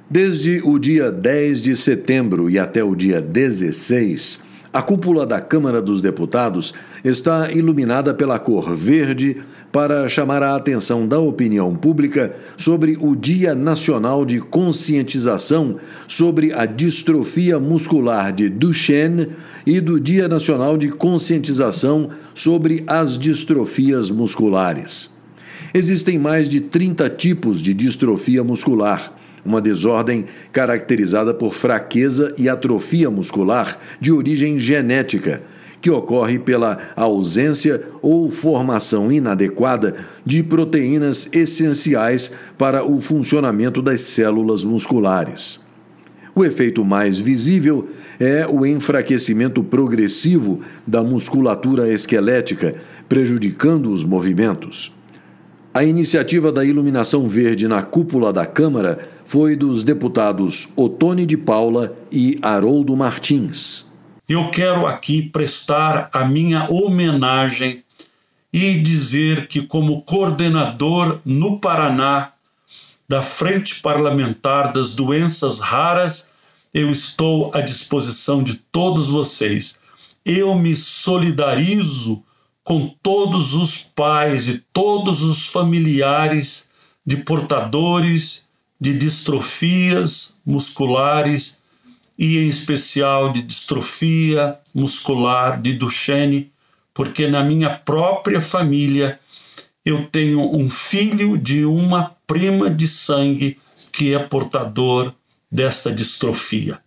Desde o dia 10 de setembro e até o dia 16, a cúpula da Câmara dos Deputados está iluminada pela cor verde para chamar a atenção da opinião pública sobre o Dia Nacional de Conscientização sobre a Distrofia Muscular de Duchenne e do Dia Nacional de Conscientização sobre as Distrofias Musculares. Existem mais de 30 tipos de distrofia muscular, uma desordem caracterizada por fraqueza e atrofia muscular de origem genética, que ocorre pela ausência ou formação inadequada de proteínas essenciais para o funcionamento das células musculares. O efeito mais visível é o enfraquecimento progressivo da musculatura esquelética, prejudicando os movimentos. A iniciativa da iluminação verde na cúpula da Câmara foi dos deputados Ottoni de Paula e Haroldo Martins. Eu quero aqui prestar a minha homenagem e dizer que, como coordenador no Paraná da Frente Parlamentar das Doenças Raras, eu estou à disposição de todos vocês. Eu me solidarizo com todos os pais e todos os familiares de portadores de distrofias musculares e, em especial, de distrofia muscular de Duchenne, porque na minha própria família eu tenho um filho de uma prima de sangue que é portador desta distrofia.